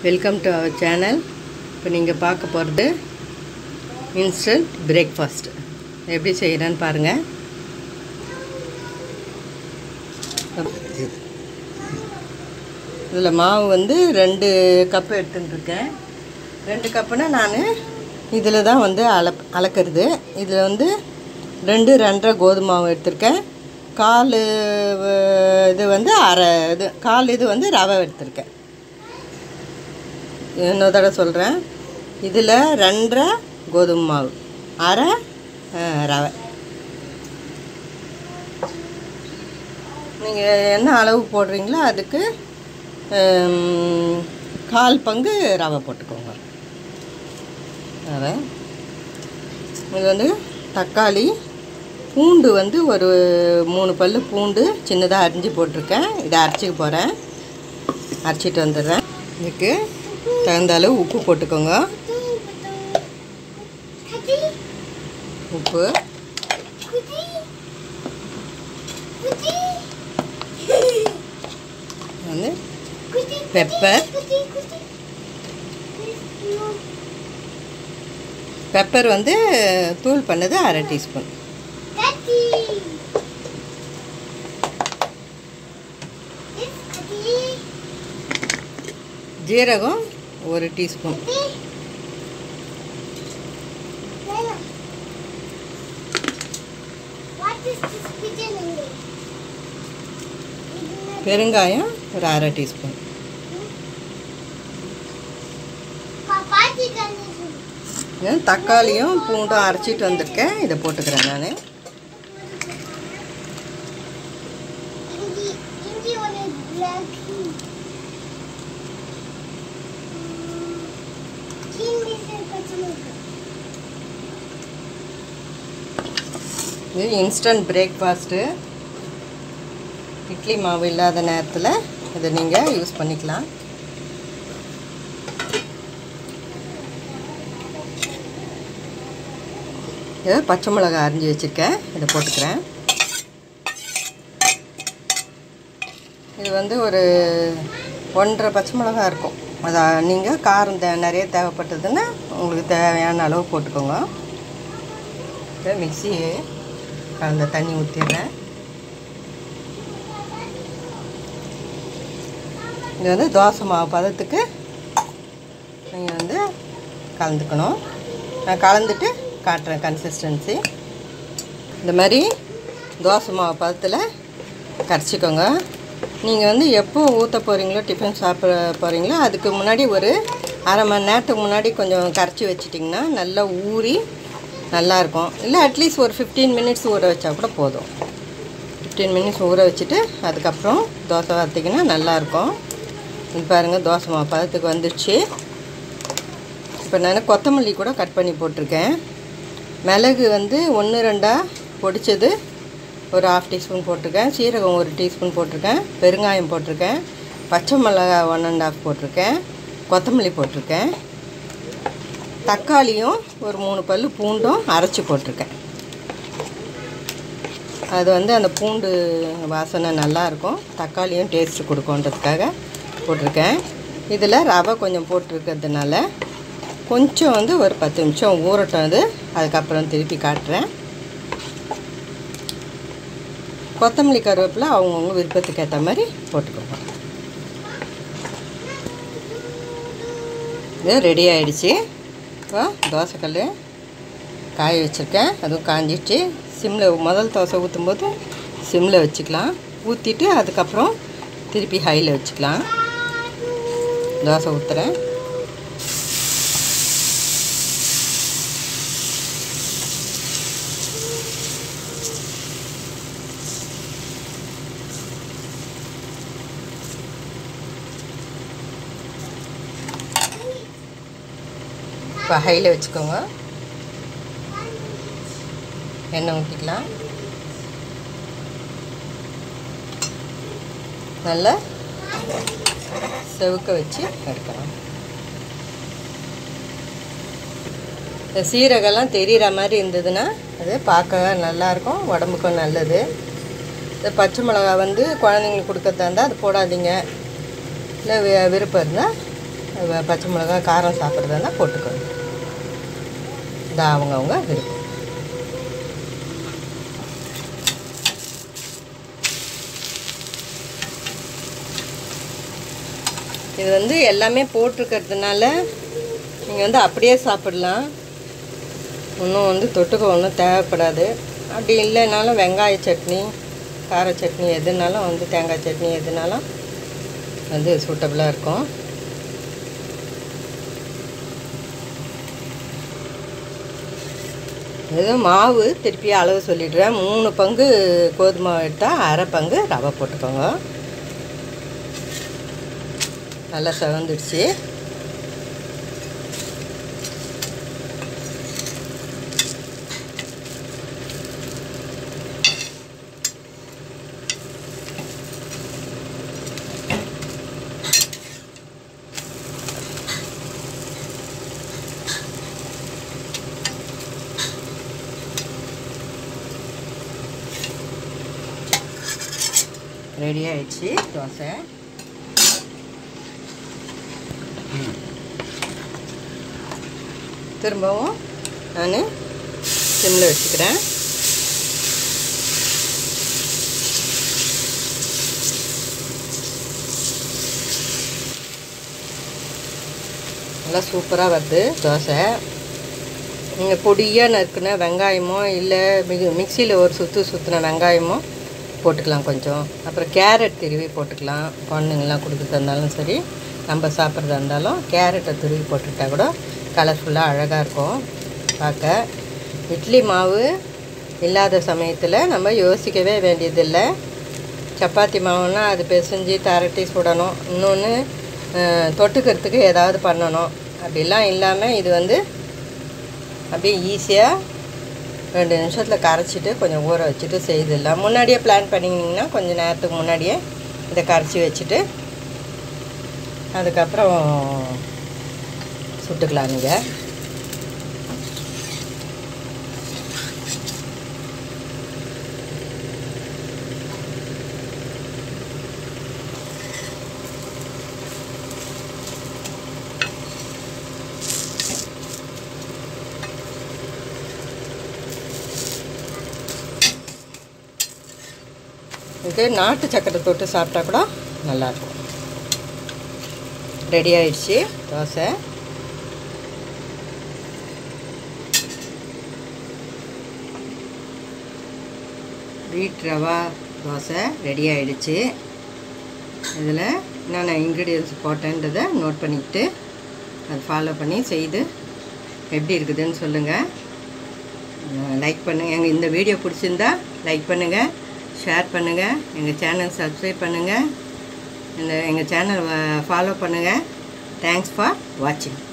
Welcome to our channel. இப்போ நீங்கள் பார்க்க போகிறது இன்ஸ்டன்ட் பிரேக்ஃபாஸ்ட் எப்படி செய்கிறேன்னு பாருங்கள். இதில் மாவு வந்து 2 கப்பு எடுத்துட்டுருக்கேன். 2 கப்புனால் நான் இதில் தான் வந்து அளக்கிறது. இதில் வந்து 2 கோதுமை மாவு எடுத்திருக்கேன். 1/4 இது வந்து அரை இது 1/4 இது வந்து ரவை எடுத்திருக்கேன். இன்னொரு தடவை சொல்கிறேன். இதில் 2 கோதுமை மாவு, அரை ரவை. நீங்கள் என்ன அளவு போடுறீங்களோ அதுக்கு 1/4 பங்கு ரவை போட்டுக்கோங்க. ரவை. இது வந்து தக்காளி, பூண்டு வந்து ஒரு 3 பல்லு பூண்டு சின்னதாக அரிஞ்சு போட்டிருக்கேன். இதை அரைச்சிக்க போகிறேன். அரைச்சிட்டு வந்துடுறேன். இதுக்கு தகுந்த அளவு உப்பு போட்டுக்கோங்க. உப்பு, வந்து பெப்பர் வந்து தூள் பண்ணது 1/2 டீஸ்பூன். ஜீரகம் 1 டீஸ்பூன். பெருங்காயம் ஒரு 1/2 டீஸ்பூன். தக்காளியும் பூண்டும் அரைச்சிட்டு வந்திருக்கேன். இதை போட்டுக்கிறேன் நான். இது இன்ஸ்டன்ட் பிரேக்ஃபாஸ்ட்டு. இட்லி மாவு இல்லாத நேரத்தில் இதை நீங்கள் யூஸ் பண்ணிக்கலாம். இதை பச்சை மிளகாய் அரிஞ்சு வச்சுருக்கேன். இதை போட்டுக்கிறேன். இது வந்து ஒரு 1.5 பச்சை மிளகாய் இருக்கும். அதை நீங்கள் காரம் நிறைய தேவைப்பட்டதுன்னா உங்களுக்கு தேவையான அளவு போட்டுக்கோங்க. இதை மிக்ஸி கலந்த தண்ணி ஊற்றிடுறேன். இது வந்து தோசை மாவு பதத்துக்கு நீங்கள் வந்து கலந்துக்கணும். நான் கலந்துட்டு காட்டுறேன் கன்சிஸ்டன்சி. இந்த மாதிரி தோசை மாவு பதத்தில் கரைச்சிக்கோங்க. நீங்கள் வந்து எப்போ ஊற்ற போகிறீங்களோ, டிஃபன் சாப்பிட போகிறீங்களோ அதுக்கு முன்னாடி ஒரு 1/2 மணி நேரத்துக்கு முன்னாடி கொஞ்சம் கரைச்சி வச்சிட்டிங்கன்னா நல்லா ஊறி நல்லாயிருக்கும். இல்லை அட்லீஸ்ட் ஒரு 15 மினிட்ஸ் ஊற வச்சா கூட போதும். 15 மினிட்ஸ் ஊற வச்சுட்டு அதுக்கப்புறம் தோசை வார்த்திங்கன்னா நல்லாயிருக்கும். இது பாருங்கள், தோசை மாவு பதத்துக்கு வந்துடுச்சு. இப்போ நான் கொத்தமல்லி கூட கட் பண்ணி போட்டிருக்கேன். மிளகு வந்து 1-2 பொடிச்சது ஒரு 1/2 டீஸ்பூன் போட்டிருக்கேன். சீரகம் 1 டீஸ்பூன் போட்டிருக்கேன். பெருங்காயம் போட்டிருக்கேன். பச்சை மிளகாய் 1½ போட்டிருக்கேன். கொத்தமல்லி போட்டிருக்கேன். தக்காளியும் ஒரு 3 பல்லு பூண்டும் அரைச்சி போட்டிருக்கேன். அது வந்து அந்த பூண்டு வாசனை நல்லாயிருக்கும். தக்காளியும் டேஸ்ட்டு கொடுக்குன்றதுக்காக போட்டிருக்கேன். இதில் ரவை கொஞ்சம் போட்டிருக்கிறதுனால கொஞ்சம் வந்து ஒரு 10 நிமிஷம் ஊறட்டும். அது அதுக்கப்புறம் திருப்பி காட்டுறேன். கொத்தமல்லி கருவேப்பிலை அவங்கவுங்க விருப்பத்துக்கு ஏற்ற மாதிரி போட்டுக்கோங்க. இது ரெடி ஆகிடுச்சு. இப்போ தோசைக்கல் காய வச்சுருக்கேன். அதுவும் காஞ்சிடுச்சு. சிம்மில் முதல் தோசை ஊற்றும்போது சிம்மில் வச்சுக்கலாம். ஊற்றிட்டு அதுக்கப்புறம் திருப்பி ஹையில் வச்சுக்கலாம். தோசை ஊற்றுறேன். இப்போ ஹையில் வச்சுக்கோங்க. எண்ணெய் ஊற்றிக்கலாம். நல்லா செவுக்க வச்சு எடுக்கலாம். இந்த சீரகம்லாம் தெரிகிற மாதிரி இருந்ததுன்னா அது பார்க்க நல்லாயிருக்கும், உடம்புக்கும் நல்லது. இந்த பச்சை மிளகா வந்து குழந்தைங்களுக்கு கொடுக்கறதா இருந்தால் அது போடாதீங்க. இல்லை விருப்பம் இருந்தால் பச்சை மிளகாய் காரம் சாப்பிட்றதா போட்டுக்கணும். இது அவங்கவுங்க விருப்பம். இது வந்து எல்லாமே போட்டிருக்கிறதுனால நீங்கள் வந்து அப்படியே சாப்பிடலாம். இன்னும் வந்து தொட்டுக்க ஒன்றும் தேவைப்படாது. அப்படி இல்லைனாலும் வெங்காய சட்னி, கார சட்னி எதுனாலும் வந்து தேங்காய் சட்னி எதுனாலும் வந்து சூட்டபுளாக இருக்கும். எதுவும் மாவு திருப்பி அளவு சொல்லிடுறேன். 3 பங்கு கோதுமை எடுத்தால் அரை பங்கு ரவை போட்டுக்கோங்க. நல்லா செவந்துடுச்சு. ரெடி ஆயிடுச்சு தோசை. திரும்பவும் நான் சிம்மில் வச்சுக்கிறேன். நல்லா சூப்பராக வருது தோசை. நீங்கள் பொடியாக நறுக்குன வெங்காயமோ இல்லை மிக்சியில் ஒரு சுற்றுன வெங்காயமோ போட்டுக்கலாம் கொஞ்சம். அப்புறம் கேரட் துருவி போட்டுக்கலாம். குழந்தைங்களாம் கொடுக்குறதா இருந்தாலும் சரி, நம்ம சாப்பிட்றதா இருந்தாலும் கேரட்டை துருவி போட்டுக்கிட்டா கூட கலர்ஃபுல்லாக அழகாக இருக்கும் பார்க்க. இட்லி மாவு இல்லாத சமயத்தில் நம்ம யோசிக்கவே வேண்டியதில்லை. சப்பாத்தி மாவுன்னா அது பிசைஞ்சு தரட்டி சுடணும், இன்னொன்று தொட்டுக்கிறதுக்கு ஏதாவது பண்ணணும். அப்படிலாம் இல்லாமல் இது வந்து அப்படியே ஈஸியாக 2 நிமிஷத்தில் கரைச்சிட்டு கொஞ்சம் ஊற வச்சுட்டு செய்திடலாம். முன்னாடியே பிளான் பண்ணிங்கன்னா கொஞ்சம் நேரத்துக்கு முன்னாடியே இதை கரைச்சி வச்சுட்டு அதுக்கப்புறம் சுட்டுக்கலாம். நீங்கள் இது நாட்டு சக்கரை தொட்டு சாப்பிட்டா கூட நல்லாயிருக்கும். ரெடி ஆயிடுச்சு தோசை. வீட் ரவா தோசை ரெடி ஆயிடுச்சு. இதில் என்னென்ன இன்க்ரீடியன்ஸ் போட்டேன்றதை நோட் பண்ணிக்கிட்டு அதை ஃபாலோ பண்ணி செய்து எப்படி இருக்குதுன்னு சொல்லுங்கள். லைக் பண்ணுங்கள். இந்த வீடியோ பிடிச்சிருந்தா லைக் பண்ணுங்கள், ஷேர் பண்ணுங்கள், எங்கள் சேனல் சப்ஸ்கிரைப் பண்ணுங்கள், எங்கள் சேனல் ஃபாலோ பண்ணுங்கள். தேங்க்ஸ் ஃபார் வாட்சிங்.